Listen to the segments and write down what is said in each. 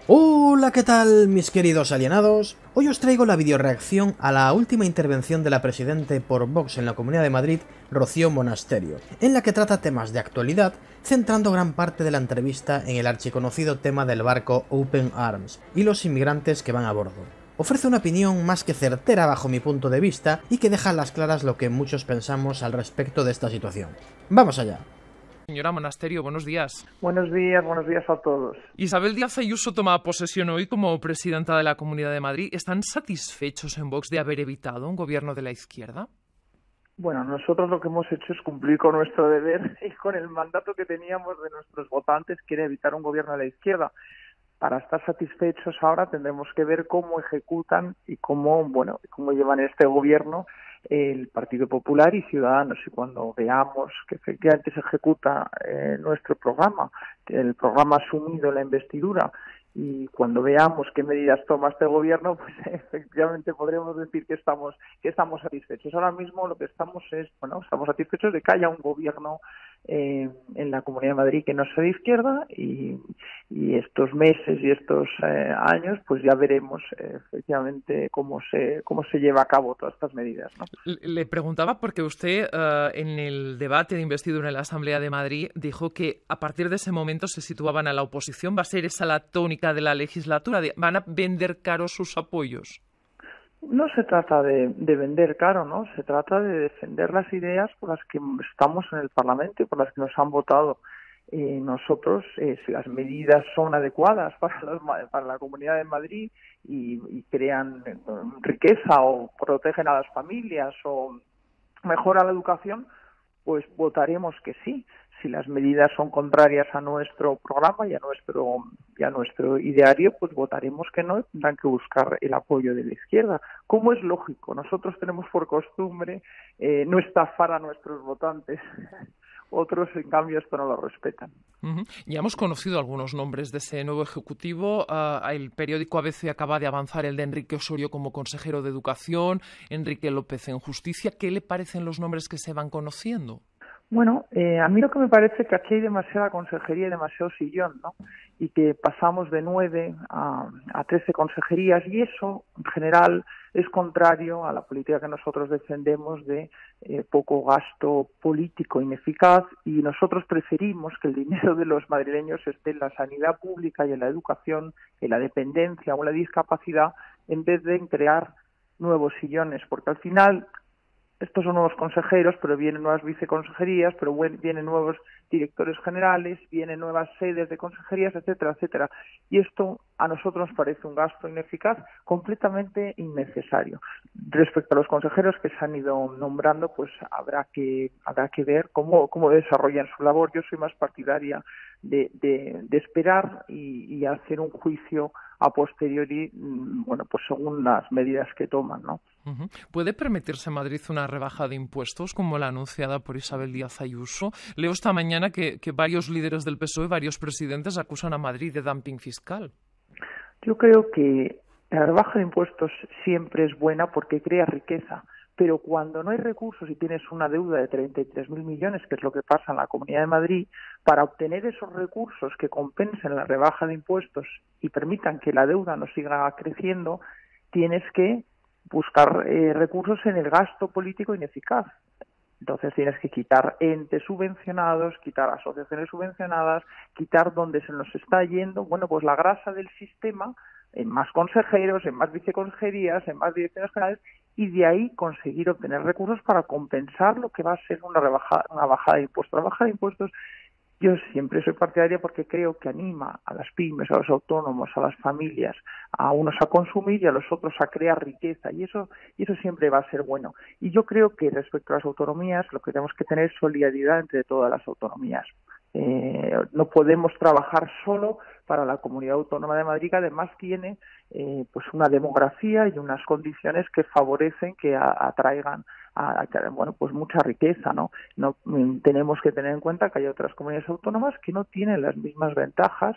Hola, ¿qué tal mis queridos alienados? Hoy os traigo la videoreacción a la última intervención de la presidente por Vox en la Comunidad de Madrid, Rocío Monasterio, en la que trata temas de actualidad, centrando gran parte de la entrevista en el archiconocido tema del barco Open Arms y los inmigrantes que van a bordo. Ofrece una opinión más que certera bajo mi punto de vista y que deja a las claras lo que muchos pensamos al respecto de esta situación. ¡Vamos allá! Señora Monasterio, buenos días. Buenos días a todos. Isabel Díaz Ayuso toma posesión hoy como presidenta de la Comunidad de Madrid. ¿Están satisfechos en Vox de haber evitado un gobierno de la izquierda? Bueno, nosotros lo que hemos hecho es cumplir con nuestro deber y con el mandato que teníamos de nuestros votantes, que era evitar un gobierno de la izquierda. Para estar satisfechos ahora tendremos que ver cómo ejecutan y cómo llevan este gobierno el Partido Popular y Ciudadanos. Y cuando veamos que efectivamente se ejecuta nuestro programa, el programa asumido en la investidura, y cuando veamos qué medidas toma este gobierno, pues efectivamente podremos decir que estamos satisfechos. Ahora mismo lo que estamos estamos satisfechos de que haya un gobierno en la Comunidad de Madrid que no sea de izquierda, y estos meses y estos años pues ya veremos efectivamente cómo se lleva a cabo todas estas medidas, ¿no? Le preguntaba porque usted en el debate de investidura en la Asamblea de Madrid dijo que a partir de ese momento se situaban a la oposición. ¿Va a ser esa la tónica de la legislatura? ¿Van a vender caros sus apoyos? No se trata de vender caro, ¿no? Se trata de defender las ideas por las que estamos en el Parlamento y por las que nos han votado. Nosotros, si las medidas son adecuadas para la Comunidad de Madrid y crean riqueza o protegen a las familias o mejoran la educación, pues votaremos que sí. Si las medidas son contrarias a nuestro programa y a nuestro ideario, pues votaremos que no, y tendrán que buscar el apoyo de la izquierda. Como es lógico, nosotros tenemos por costumbre no estafar a nuestros votantes. Otros, en cambio, esto no lo respetan. Ya hemos conocido algunos nombres de ese nuevo ejecutivo. El periódico ABC acaba de avanzar el de Enrique Osorio como consejero de Educación, Enrique López en Justicia. ¿Qué le parecen los nombres que se van conociendo? Bueno, a mí lo que me parece es que aquí hay demasiada consejería y demasiado sillón, ¿no? Y que pasamos de 9 a 13 consejerías, y eso, en general, es contrario a la política que nosotros defendemos de poco gasto político ineficaz, y nosotros preferimos que el dinero de los madrileños esté en la sanidad pública y en la educación, en la dependencia o en la discapacidad, en vez de en crear nuevos sillones, porque al final estos son nuevos consejeros, pero vienen nuevas viceconsejerías, pero vienen nuevos directores generales, vienen nuevas sedes de consejerías, etcétera, etcétera. Y esto a nosotros nos parece un gasto ineficaz, completamente innecesario. Respecto a los consejeros que se han ido nombrando, pues habrá que ver cómo desarrollan su labor. Yo soy más partidaria de esperar y hacer un juicio a posteriori, pues según las medidas que toman, ¿no? ¿Puede permitirse Madrid una rebaja de impuestos como la anunciada por Isabel Díaz Ayuso? Leo esta mañana que varios líderes del PSOE, varios presidentes, acusan a Madrid de dumping fiscal. Yo creo que la rebaja de impuestos siempre es buena porque crea riqueza, pero cuando no hay recursos y tienes una deuda de 33.000 millones, que es lo que pasa en la Comunidad de Madrid, para obtener esos recursos que compensen la rebaja de impuestos y permitan que la deuda no siga creciendo, tienes que buscar recursos en el gasto político ineficaz. Entonces tienes que quitar entes subvencionados, quitar asociaciones subvencionadas, quitar donde se nos está yendo, pues la grasa del sistema, en más consejeros, en más viceconsejerías, en más direcciones generales, y de ahí conseguir obtener recursos para compensar lo que va a ser una bajada de impuestos. La bajada de impuestos, yo siempre soy partidaria porque creo que anima a las pymes, a los autónomos, a las familias, a unos a consumir y a los otros a crear riqueza, y eso siempre va a ser bueno. Y yo creo que respecto a las autonomías, lo que tenemos que tener es solidaridad entre todas las autonomías. No podemos trabajar solo para la Comunidad Autónoma de Madrid, que además tiene pues una demografía y unas condiciones que favorecen que atraigan pues mucha riqueza, ¿no? Tenemos que tener en cuenta que hay otras comunidades autónomas que no tienen las mismas ventajas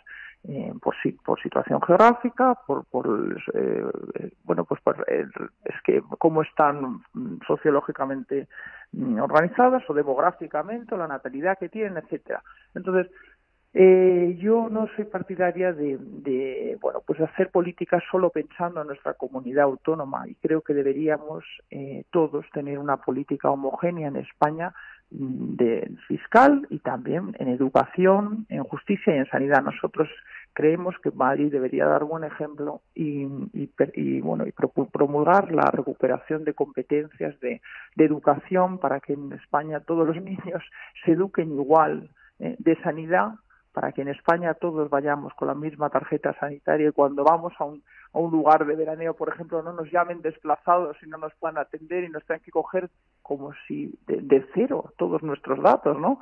por situación geográfica, es que cómo están sociológicamente organizadas o demográficamente, o la natalidad que tienen, etcétera. Entonces, Yo no soy partidaria bueno, pues de hacer políticas solo pensando en nuestra comunidad autónoma, y creo que deberíamos todos tener una política homogénea en España, de fiscal y también en educación, en justicia y en sanidad. Nosotros creemos que Madrid debería dar buen ejemplo y promulgar la recuperación de competencias de educación, para que en España todos los niños se eduquen igual, de sanidad, para que en España todos vayamos con la misma tarjeta sanitaria, y cuando vamos a un lugar de veraneo, por ejemplo, no nos llamen desplazados y no nos puedan atender y nos tengan que coger como si de cero todos nuestros datos, ¿no?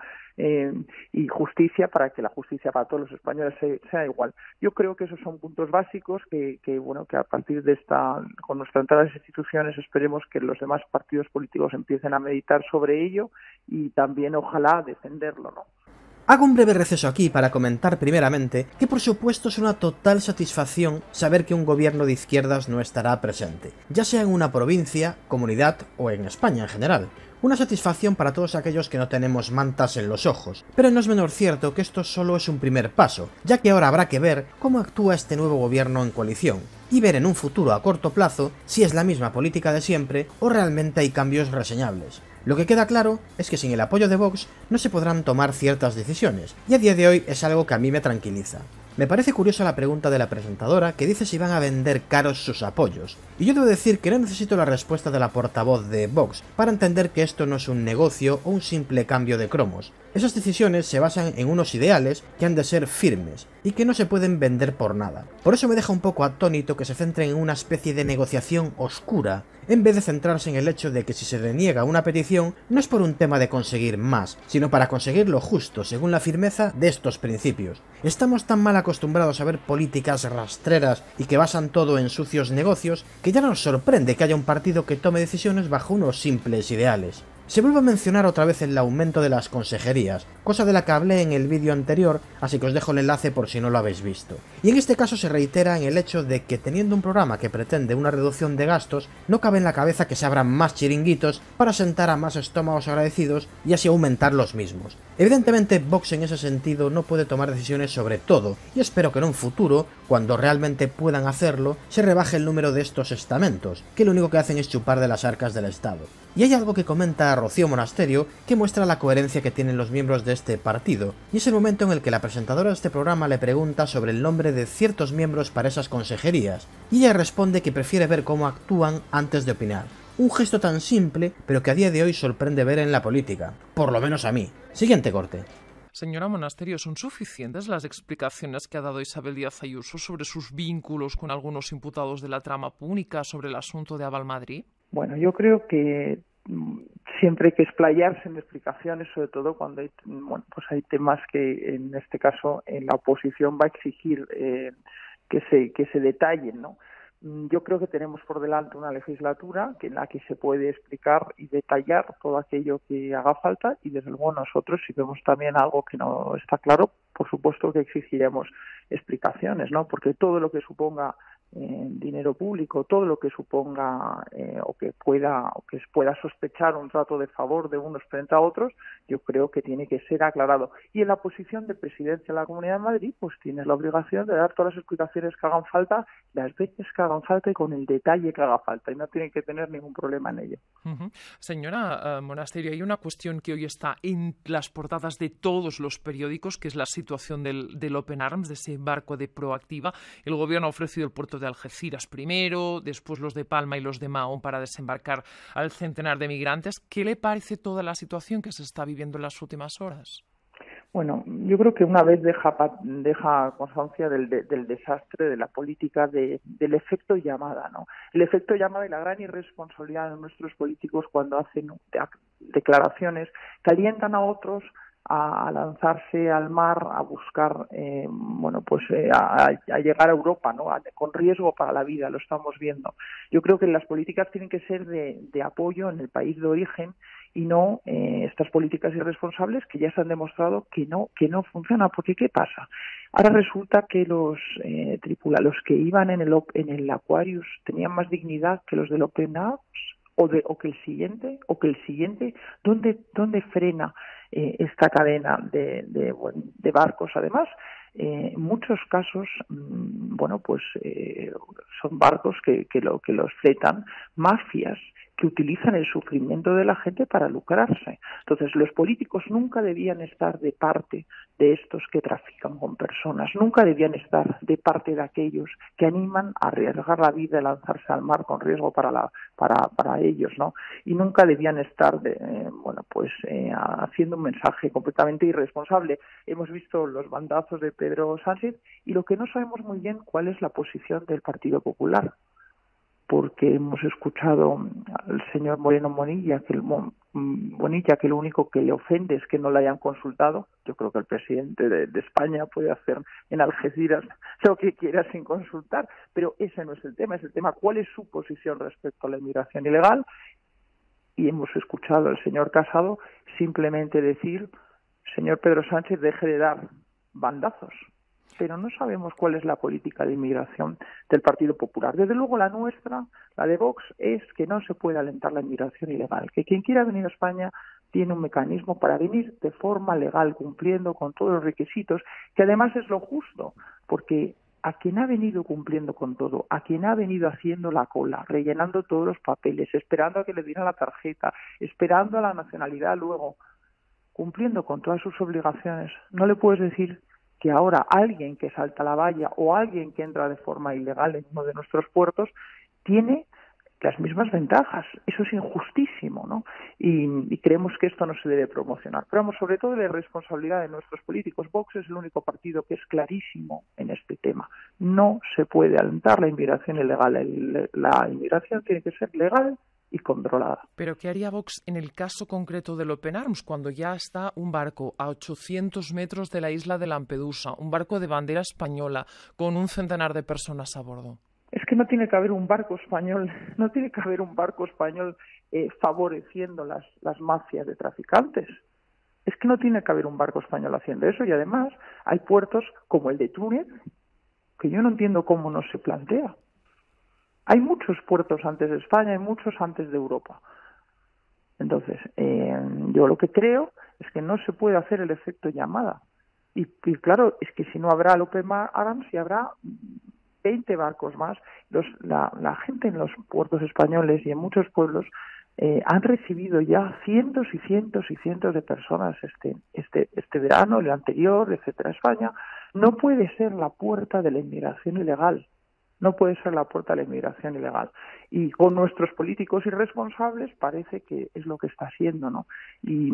Y justicia, para que la justicia para todos los españoles sea igual. Yo creo que esos son puntos básicos que a partir de con nuestra entrada a las instituciones, esperemos que los demás partidos políticos empiecen a meditar sobre ello y también ojalá defenderlo, ¿no? Hago un breve receso aquí para comentar primeramente que por supuesto es una total satisfacción saber que un gobierno de izquierdas no estará presente, ya sea en una provincia, comunidad o en España en general. Una satisfacción para todos aquellos que no tenemos mantas en los ojos, pero no es menor cierto que esto solo es un primer paso, ya que ahora habrá que ver cómo actúa este nuevo gobierno en coalición, y ver en un futuro a corto plazo si es la misma política de siempre o realmente hay cambios reseñables. Lo que queda claro es que sin el apoyo de Vox no se podrán tomar ciertas decisiones, y a día de hoy es algo que a mí me tranquiliza. Me parece curiosa la pregunta de la presentadora, que dice si van a vender caros sus apoyos, y yo debo decir que no necesito la respuesta de la portavoz de Vox para entender que esto no es un negocio o un simple cambio de cromos. Esas decisiones se basan en unos ideales que han de ser firmes, y que no se pueden vender por nada. Por eso me deja un poco atónito que se centren en una especie de negociación oscura, en vez de centrarse en el hecho de que si se deniega una petición no es por un tema de conseguir más, sino para conseguir lo justo según la firmeza de estos principios. Estamos tan mal acostumbrados a ver políticas rastreras y que basan todo en sucios negocios, que ya nos sorprende que haya un partido que tome decisiones bajo unos simples ideales. Se vuelve a mencionar otra vez el aumento de las consejerías, cosa de la que hablé en el vídeo anterior, así que os dejo el enlace por si no lo habéis visto. Y en este caso se reitera en el hecho de que teniendo un programa que pretende una reducción de gastos, no cabe en la cabeza que se abran más chiringuitos para sentar a más estómagos agradecidos y así aumentar los mismos. Evidentemente Vox en ese sentido no puede tomar decisiones sobre todo, y espero que en un futuro, cuando realmente puedan hacerlo, se rebaje el número de estos estamentos, que lo único que hacen es chupar de las arcas del Estado. Y hay algo que comenta Rocío Monasterio que muestra la coherencia que tienen los miembros de este partido, y es el momento en el que la presentadora de este programa le pregunta sobre el nombre de ciertos miembros para esas consejerías, y ella responde que prefiere ver cómo actúan antes de opinar. Un gesto tan simple, pero que a día de hoy sorprende ver en la política, por lo menos a mí. Siguiente corte. Señora Monasterio, ¿son suficientes las explicaciones que ha dado Isabel Díaz Ayuso sobre sus vínculos con algunos imputados de la trama púnica sobre el asunto de Aval Madrid? Bueno, yo creo que siempre hay que explayarse en explicaciones, sobre todo cuando hay temas que en este caso en la oposición va a exigir que se detallen, ¿no? Yo creo que tenemos por delante una legislatura en la que se puede explicar y detallar todo aquello que haga falta, y desde luego nosotros, si vemos también algo que no está claro, por supuesto que exigiremos explicaciones, ¿no? Porque todo lo que suponga dinero público, todo lo que suponga o que pueda sospechar un trato de favor de unos frente a otros, yo creo que tiene que ser aclarado. Y en la posición de presidencia de la Comunidad de Madrid, pues tienes la obligación de dar todas las explicaciones que hagan falta, las veces que hagan falta y con el detalle que haga falta, y no tienen que tener ningún problema en ello. Señora Monasterio, hay una cuestión que hoy está en las portadas de todos los periódicos, que es la situación del Open Arms, de ese barco de Proactiva. El gobierno ha ofrecido el puerto de Algeciras primero, después los de Palma y los de Mahón para desembarcar al centenar de migrantes. ¿Qué le parece toda la situación que se está viviendo en las últimas horas? Bueno, yo creo que una vez deja constancia del desastre de la política del efecto llamada, ¿no? El efecto llamada y la gran irresponsabilidad de nuestros políticos cuando hacen declaraciones que alientan a otros a lanzarse al mar, a buscar, a llegar a Europa, ¿no? Con riesgo para la vida, lo estamos viendo. Yo creo que las políticas tienen que ser de apoyo en el país de origen y no estas políticas irresponsables que ya se han demostrado que no funcionan. Porque ¿qué pasa? Ahora resulta que los que iban en el Aquarius tenían más dignidad que los del Open Arms, o que el siguiente, ¿dónde frena esta cadena de barcos. Además, en muchos casos, son barcos que los fletan mafias que utilizan el sufrimiento de la gente para lucrarse. Entonces, los políticos nunca debían estar de parte de estos que trafican con personas, nunca debían estar de parte de aquellos que animan a arriesgar la vida y lanzarse al mar con riesgo para ellos, ¿no? Y nunca debían estar haciendo un mensaje completamente irresponsable. Hemos visto los bandazos de Pedro Sánchez y lo que no sabemos muy bien cuál es la posición del Partido Popular, porque hemos escuchado al señor Moreno Bonilla que lo único que le ofende es que no le hayan consultado. Yo creo que el presidente de España puede hacer en Algeciras lo que quiera sin consultar, pero ese no es el tema. Es el tema cuál es su posición respecto a la inmigración ilegal. Y hemos escuchado al señor Casado simplemente decir: señor Pedro Sánchez, deje de dar bandazos. Pero no sabemos cuál es la política de inmigración del Partido Popular. Desde luego la nuestra, la de Vox, es que no se puede alentar la inmigración ilegal, que quien quiera venir a España tiene un mecanismo para venir de forma legal, cumpliendo con todos los requisitos, que además es lo justo, porque a quien ha venido cumpliendo con todo, a quien ha venido haciendo la cola, rellenando todos los papeles, esperando a que le dieran la tarjeta, esperando a la nacionalidad luego, cumpliendo con todas sus obligaciones, no le puedes decir que ahora alguien que salta la valla o alguien que entra de forma ilegal en uno de nuestros puertos tiene las mismas ventajas. Eso es injustísimo, ¿no? Y creemos que esto no se debe promocionar. Pero vamos, sobre todo la irresponsabilidad de nuestros políticos. Vox es el único partido que es clarísimo en este tema. No se puede alentar la inmigración ilegal. La inmigración tiene que ser legal y controlada. Pero ¿qué haría Vox en el caso concreto del Open Arms, cuando ya está un barco a 800 metros de la isla de Lampedusa, un barco de bandera española, con un centenar de personas a bordo? Es que no tiene que haber un barco español, favoreciendo las mafias de traficantes. Es que no tiene que haber un barco español haciendo eso, y además hay puertos como el de Túnez que yo no entiendo cómo no se plantea. Hay muchos puertos antes de España, hay muchos antes de Europa. Entonces, yo lo que creo es que no se puede hacer el efecto llamada. Y claro, es que si no habrá el Open Arms y habrá 20 barcos más. La gente en los puertos españoles y en muchos pueblos han recibido ya cientos y cientos y cientos de personas este verano, el anterior, etcétera. España no puede ser la puerta de la inmigración ilegal. No puede ser la puerta de la inmigración ilegal. Y con nuestros políticos irresponsables parece que es lo que está haciendo, ¿no? Y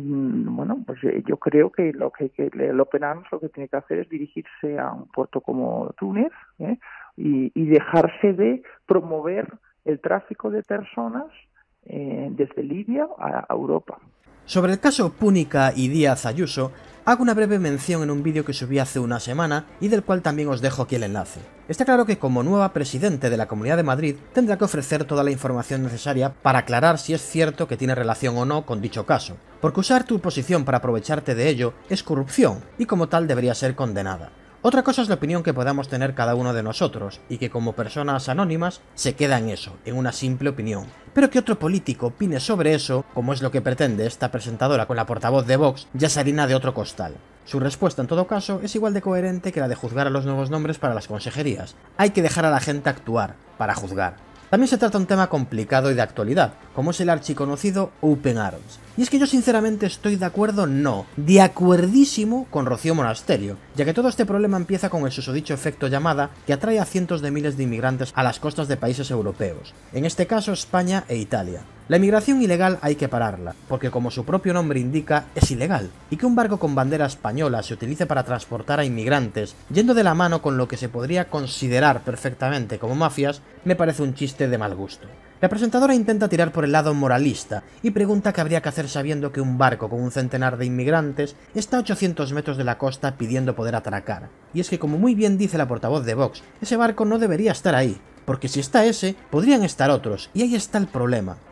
yo creo que el Open Arms lo que tiene que hacer es dirigirse a un puerto como Túnez, y dejarse de promover el tráfico de personas desde Libia a Europa. Sobre el caso Púnica y Díaz Ayuso, hago una breve mención en un vídeo que subí hace una semana y del cual también os dejo aquí el enlace. Está claro que como nueva presidente de la Comunidad de Madrid tendrá que ofrecer toda la información necesaria para aclarar si es cierto que tiene relación o no con dicho caso, porque usar tu posición para aprovecharte de ello es corrupción y como tal debería ser condenada. Otra cosa es la opinión que podamos tener cada uno de nosotros, y que como personas anónimas se queda en eso, en una simple opinión. Pero que otro político opine sobre eso, como es lo que pretende esta presentadora con la portavoz de Vox, ya se harina de otro costal. Su respuesta en todo caso es igual de coherente que la de juzgar a los nuevos nombres para las consejerías. Hay que dejar a la gente actuar, para juzgar. También se trata de un tema complicado y de actualidad, como es el archiconocido Open Arms. Y es que yo sinceramente estoy de acuerdo, de acuerdísimo con Rocío Monasterio, ya que todo este problema empieza con el susodicho efecto llamada que atrae a cientos de miles de inmigrantes a las costas de países europeos, en este caso España e Italia. La inmigración ilegal hay que pararla, porque como su propio nombre indica, es ilegal, y que un barco con bandera española se utilice para transportar a inmigrantes, yendo de la mano con lo que se podría considerar perfectamente como mafias, me parece un chiste de mal gusto. La presentadora intenta tirar por el lado moralista y pregunta qué habría que hacer sabiendo que un barco con un centenar de inmigrantes está a 800 metros de la costa pidiendo poder atracar. Y es que, como muy bien dice la portavoz de Vox, ese barco no debería estar ahí, porque si está ese, podrían estar otros, y ahí está el problema.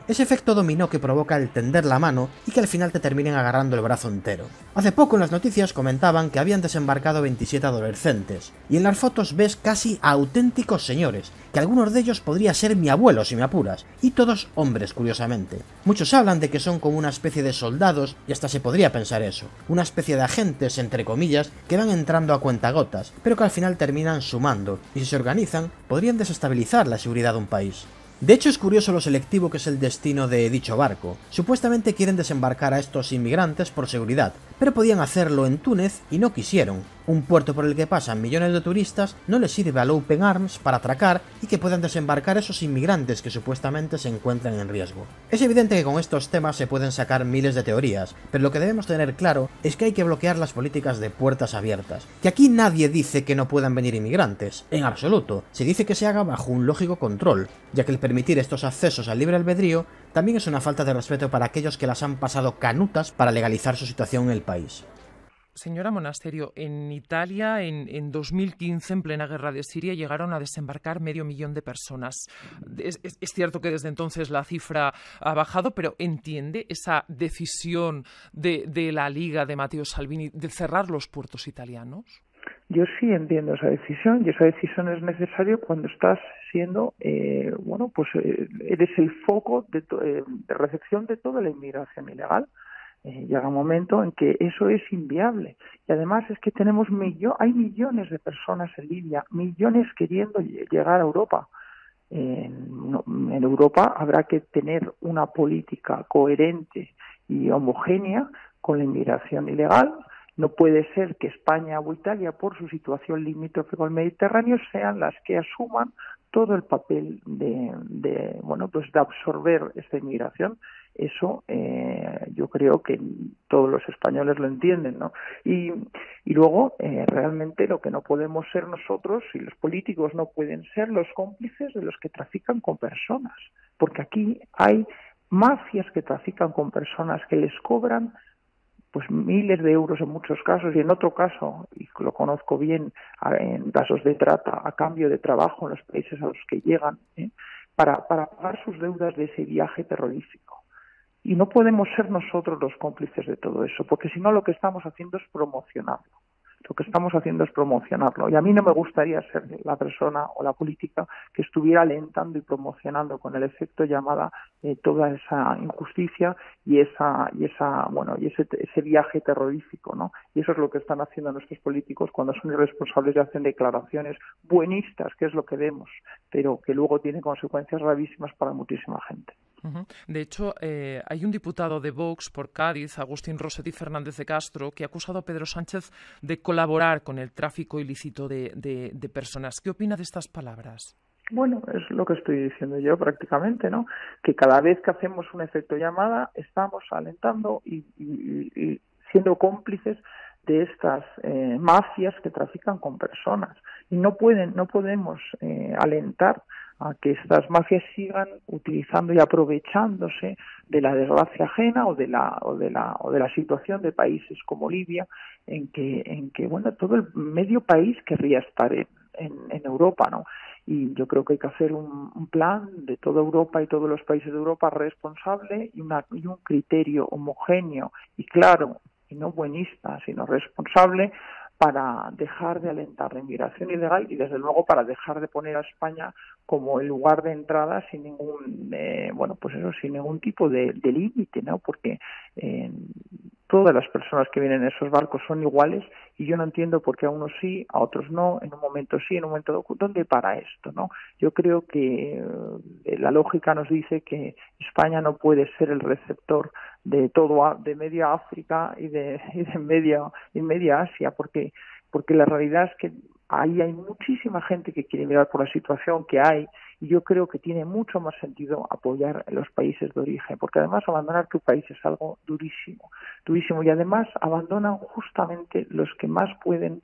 ese efecto dominó que provoca el tender la mano y que al final te terminen agarrando el brazo entero. Hace poco en las noticias comentaban que habían desembarcado 27 adolescentes, y en las fotos ves casi auténticos señores, que algunos de ellos podría ser mi abuelo si me apuras, y todos hombres curiosamente. Muchos hablan de que son como una especie de soldados, y hasta se podría pensar eso, una especie de agentes entre comillas que van entrando a cuentagotas, pero que al final terminan sumando, y si se organizan, podrían desestabilizar la seguridad de un país. De hecho, es curioso lo selectivo que es el destino de dicho barco. Supuestamente quieren desembarcar a estos inmigrantes por seguridad, pero podían hacerlo en Túnez y no quisieron. Un puerto por el que pasan millones de turistas no les sirve al Open Arms para atracar y que puedan desembarcar esos inmigrantes que supuestamente se encuentran en riesgo. Es evidente que con estos temas se pueden sacar miles de teorías, pero lo que debemos tener claro es que hay que bloquear las políticas de puertas abiertas. Que aquí nadie dice que no puedan venir inmigrantes, en absoluto, se dice que se haga bajo un lógico control, ya que el permitir estos accesos al libre albedrío también es una falta de respeto para aquellos que las han pasado canutas para legalizar su situación en el país. Señora Monasterio, en Italia en 2015, en plena guerra de Siria, llegaron a desembarcar 500.000 de personas. Es cierto que desde entonces la cifra ha bajado, pero ¿entiende esa decisión de la Liga de Matteo Salvini de cerrar los puertos italianos? Yo sí entiendo esa decisión, y esa decisión es necesaria cuando estás siendo, eres el foco de recepción de toda la inmigración ilegal. Llega un momento en que eso es inviable, y además es que hay millones de personas en Libia, millones queriendo llegar a Europa. En Europa habrá que tener una política coherente y homogénea con la inmigración ilegal. No puede ser que España o Italia, por su situación limítrofe con el Mediterráneo, sean las que asuman todo el papel de absorber esta inmigración. Eso yo creo que todos los españoles lo entienden, ¿no? Y luego realmente lo que no podemos ser nosotros, y los políticos no pueden ser los cómplices de los que trafican con personas, porque aquí hay mafias que trafican con personas que les cobran pues miles de euros en muchos casos, y en otro caso, y lo conozco bien, en casos de trata a cambio de trabajo en los países a los que llegan, para pagar sus deudas de ese viaje terrorífico. Y no podemos ser nosotros los cómplices de todo eso, porque si no lo que estamos haciendo es promocionarlo. Y a mí no me gustaría ser la persona o la política que estuviera alentando y promocionando con el efecto llamada toda esa injusticia y ese viaje terrorífico, ¿no? Y eso es lo que están haciendo nuestros políticos cuando son irresponsables y hacen declaraciones buenistas, que es lo que vemos, pero que luego tienen consecuencias gravísimas para muchísima gente. De hecho, hay un diputado de Vox por Cádiz, Agustín Rossetti Fernández de Castro, que ha acusado a Pedro Sánchez de colaborar con el tráfico ilícito de personas. ¿Qué opina de estas palabras? Bueno, es lo que estoy diciendo yo prácticamente, ¿no? Que cada vez que hacemos un efecto llamada estamos alentando y siendo cómplices de estas mafias que trafican con personas. Y no podemos alentar a que estas mafias sigan utilizando y aprovechándose de la desgracia ajena o de la situación de países como Libia, en que todo el medio país querría estar en Europa, ¿no? Y yo creo que hay que hacer un plan de toda Europa y todos los países de Europa responsable y un criterio homogéneo y claro, y no buenista, sino responsable, para dejar de alentar la inmigración ilegal y desde luego para dejar de poner a España como el lugar de entrada sin ningún sin ningún tipo de límite, ¿no? Porque todas las personas que vienen en esos barcos son iguales y yo no entiendo por qué a unos sí, a otros no, en un momento sí, en un momento no. ¿Dónde para esto, no? Yo creo que la lógica nos dice que España no puede ser el receptor de media África y de media Asia, porque la realidad es que ahí hay muchísima gente que quiere mirar por la situación que hay, y yo creo que tiene mucho más sentido apoyar a los países de origen, porque además abandonar tu país es algo durísimo, y además abandonan justamente los que más pueden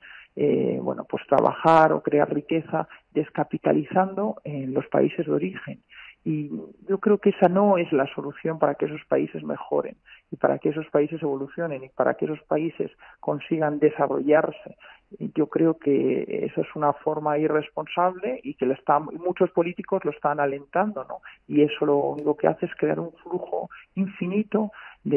trabajar o crear riqueza descapitalizando en los países de origen. Y yo creo que esa no es la solución para que esos países mejoren y para que esos países evolucionen y para que esos países consigan desarrollarse. Y yo creo que eso es una forma irresponsable y que muchos políticos lo están alentando, ¿no? Y eso lo único que hace es crear un flujo infinito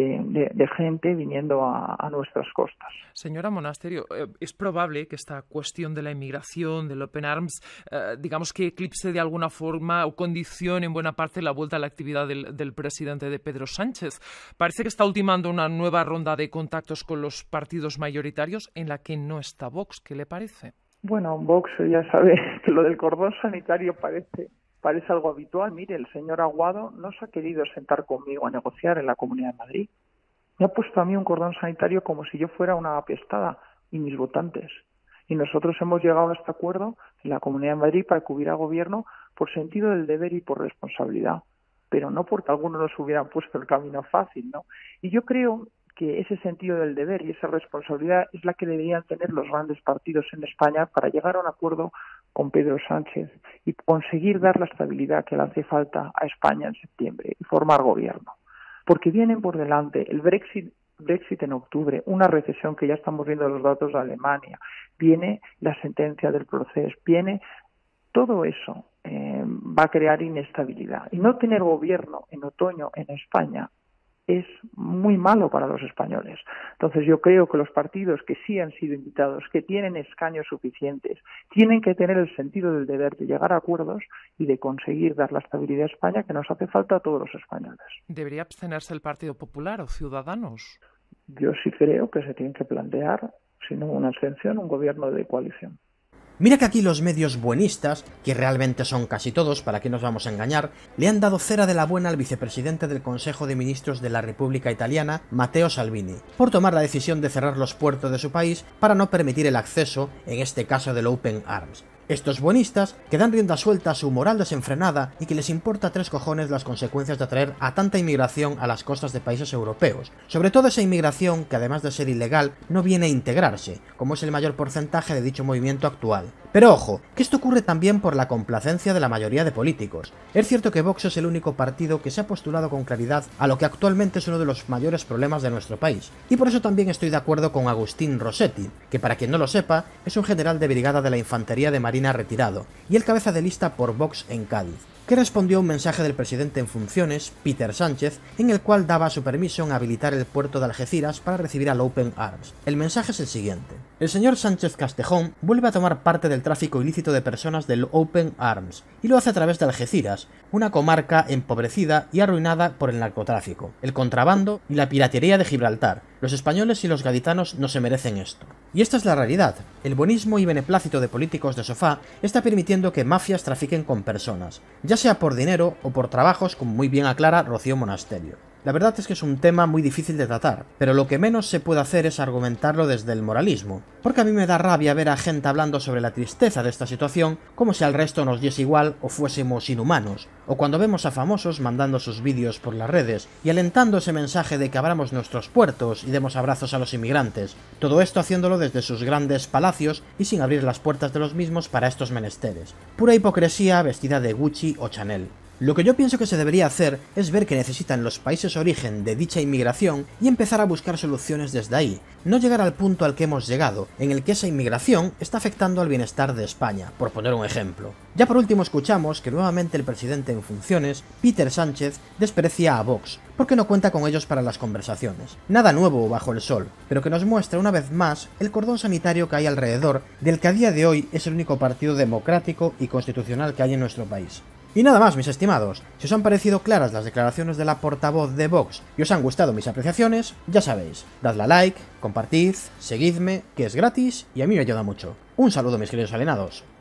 de gente viniendo a nuestras costas. Señora Monasterio, es probable que esta cuestión de la inmigración, del Open Arms, digamos que eclipse de alguna forma o condicione en buena parte la vuelta a la actividad del presidente de Pedro Sánchez. Parece que está ultimando una nueva ronda de contactos con los partidos mayoritarios en la que no está Vox. ¿Qué le parece? Bueno, Vox ya sabe que lo del cordón sanitario parece algo habitual. Mire, el señor Aguado no se ha querido sentar conmigo a negociar en la Comunidad de Madrid. Me ha puesto a mí un cordón sanitario como si yo fuera una apestada y mis votantes. Y nosotros hemos llegado a este acuerdo en la Comunidad de Madrid para que hubiera gobierno por sentido del deber y por responsabilidad, pero no porque algunos nos hubieran puesto el camino fácil, ¿no? Y yo creo que ese sentido del deber y esa responsabilidad es la que deberían tener los grandes partidos en España para llegar a un acuerdo con Pedro Sánchez y conseguir dar la estabilidad que le hace falta a España en septiembre y formar gobierno. Porque vienen por delante el Brexit en octubre, una recesión que ya estamos viendo los datos de Alemania, viene la sentencia del proceso, viene todo eso, va a crear inestabilidad. Y no tener gobierno en otoño en España es muy malo para los españoles. Entonces yo creo que los partidos que sí han sido invitados, que tienen escaños suficientes, tienen que tener el sentido del deber de llegar a acuerdos y de conseguir dar la estabilidad a España que nos hace falta a todos los españoles. ¿Debería abstenerse el Partido Popular o Ciudadanos? Yo sí creo que se tiene que plantear, si no una abstención, un gobierno de coalición. Mira que aquí los medios buenistas, que realmente son casi todos, para qué nos vamos a engañar, le han dado cera de la buena al vicepresidente del Consejo de Ministros de la República Italiana, Matteo Salvini, por tomar la decisión de cerrar los puertos de su país para no permitir el acceso, en este caso del Open Arms. Estos buenistas, que dan rienda suelta a su moral desenfrenada y que les importa tres cojones las consecuencias de atraer a tanta inmigración a las costas de países europeos, sobre todo esa inmigración que además de ser ilegal no viene a integrarse, como es el mayor porcentaje de dicho movimiento actual. Pero ojo, que esto ocurre también por la complacencia de la mayoría de políticos. Es cierto que Vox es el único partido que se ha postulado con claridad a lo que actualmente es uno de los mayores problemas de nuestro país, y por eso también estoy de acuerdo con Agustín Rossetti, que para quien no lo sepa, es un general de brigada de la Infantería de Marina retirado, y el cabeza de lista por Vox en Cádiz, que respondió a un mensaje del presidente en funciones, Peter Sánchez, en el cual daba su permiso en habilitar el puerto de Algeciras para recibir al Open Arms. El mensaje es el siguiente: el señor Sánchez Castejón vuelve a tomar parte del tráfico ilícito de personas del Open Arms, y lo hace a través de Algeciras, una comarca empobrecida y arruinada por el narcotráfico, el contrabando y la piratería de Gibraltar. Los españoles y los gaditanos no se merecen esto. Y esta es la realidad. El buenismo y beneplácito de políticos de sofá está permitiendo que mafias trafiquen con personas, ya sea por dinero o por trabajos, como muy bien aclara Rocío Monasterio. La verdad es que es un tema muy difícil de tratar, pero lo que menos se puede hacer es argumentarlo desde el moralismo, porque a mí me da rabia ver a gente hablando sobre la tristeza de esta situación como si al resto nos diese igual o fuésemos inhumanos, o cuando vemos a famosos mandando sus vídeos por las redes y alentando ese mensaje de que abramos nuestros puertos y demos abrazos a los inmigrantes, todo esto haciéndolo desde sus grandes palacios y sin abrir las puertas de los mismos para estos menesteres. Pura hipocresía vestida de Gucci o Chanel. Lo que yo pienso que se debería hacer es ver que necesitan los países origen de dicha inmigración y empezar a buscar soluciones desde ahí, no llegar al punto al que hemos llegado, en el que esa inmigración está afectando al bienestar de España, por poner un ejemplo. Ya por último escuchamos que nuevamente el presidente en funciones, Peter Sánchez, desprecia a Vox, porque no cuenta con ellos para las conversaciones. Nada nuevo bajo el sol, pero que nos muestra una vez más el cordón sanitario que hay alrededor del que a día de hoy es el único partido democrático y constitucional que hay en nuestro país. Y nada más, mis estimados, si os han parecido claras las declaraciones de la portavoz de Vox y os han gustado mis apreciaciones, ya sabéis, dadle a like, compartid, seguidme, que es gratis y a mí me ayuda mucho. Un saludo, mis queridos alienados.